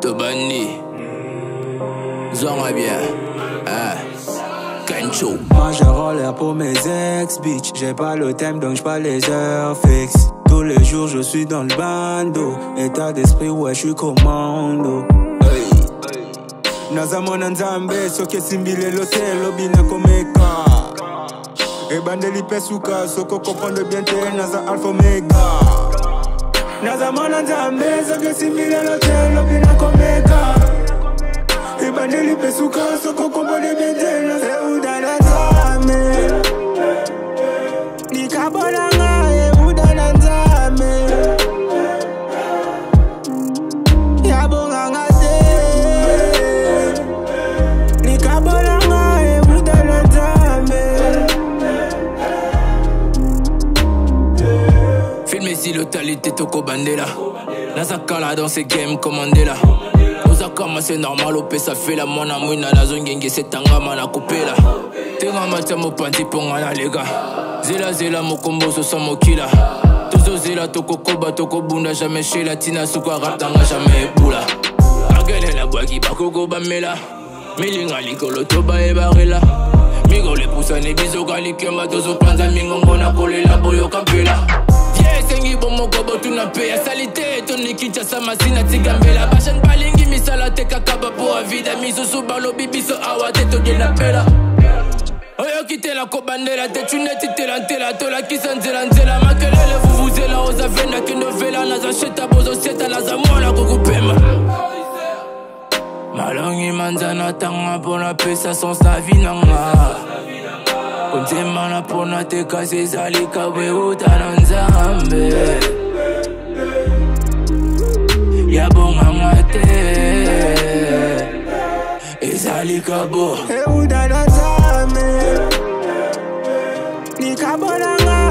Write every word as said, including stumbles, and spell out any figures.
Tobani Zonga bien hein. Kencho. Moi je roller pour mes ex bitch. J'ai pas le thème donc j'pas les heures fixes. Tous les jours je suis dans le bando. État d'esprit ouais j'suis commando. Hey. Nazamona nzambe soke simbile l'hôtel lobina komeka. E bandeli pesuka soko comprendre bien te naza alpha omega. Nazamona nzambe soke simbile l'hôtel lobina komeka. E bandeli pesuka soko comprendre bien te naza udana nzambe. Nikabona ngaye udana nzambe. Yabonga ngate. Nikabona ngaye udana nzambe. Filme si l'hôtalité toko bandela. Nazakala dans ces games commandela. Ozakama c'est normal opé ça fait la mona mouina na zongenge c'est tangama na kopela. Tenga macha mopanti ponga na lega. Zela zela mokombo so mokila. Tozo zela toko koba toko bunda jamais chez la tina suka ratanga jamais boula. Agele la boaki bakoko bamela. Milinga likolo toba e barela. Migo le poussa ne biso kalikema tozo panza mingongo na kolela boyo kampela. Sengi bomo gobo tunape ya salite Toni kincha sama sina tigambela Bashan balingi misala teka kaba po avida Miso subalo bibiso awa teto gena pela Oyo kitela kobandela Te chuneti tela ntela Tola kisa nzela nzela Makelele vuvuzela Oza venda kinovela Naza sheta bozo seta Naza mwana kukupema Malongi manzana tanga Pona pesa sans sa vinanga Konzema na pona teka sezalika we utana nzambe. Yabonga ngate ezalika bo e udana nzambe. Nikabona ngaye